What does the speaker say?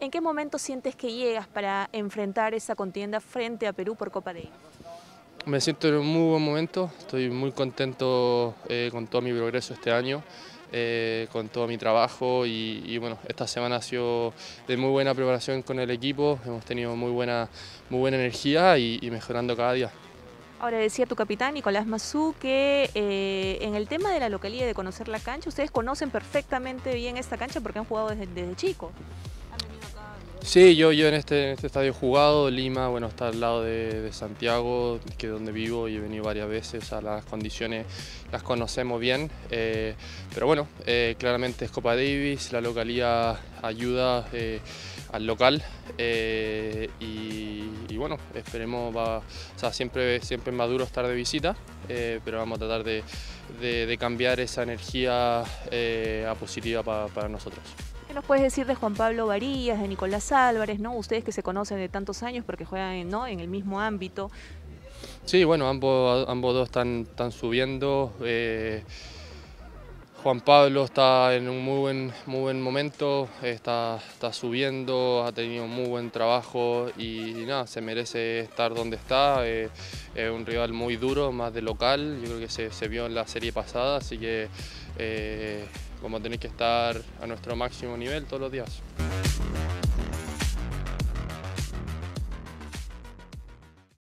¿En qué momento sientes que llegas para enfrentar esa contienda frente a Perú por Copa Davis? Me siento en un muy buen momento, estoy muy contento con todo mi progreso este año, con todo mi trabajo y bueno, esta semana ha sido de muy buena preparación con el equipo, hemos tenido muy buena energía y mejorando cada día. Ahora decía tu capitán Nicolás Massú que en el tema de la localidad de conocer la cancha, ustedes conocen perfectamente bien esta cancha porque han jugado desde chico. Han venido acá. Sí, yo en este estadio he jugado, Lima, bueno, está al lado de Santiago, que es donde vivo y he venido varias veces, o sea, las condiciones las conocemos bien, pero bueno, claramente es Copa Davis, la localidad ayuda al local y bueno, esperemos, o sea, siempre es más duro estar de visita, pero vamos a tratar de cambiar esa energía a positiva para nosotros. ¿Qué nos puedes decir de Juan Pablo Varillas, de Nicolás Álvarez, ¿no? Ustedes que se conocen de tantos años porque juegan ¿no? en el mismo ámbito. Sí, bueno, ambos dos están subiendo. Juan Pablo está en un muy buen momento, está subiendo, ha tenido un muy buen trabajo y nada, se merece estar donde está. Es un rival muy duro, más de local, yo creo que se vio en la serie pasada, así que vamos a tener que estar a nuestro máximo nivel todos los días.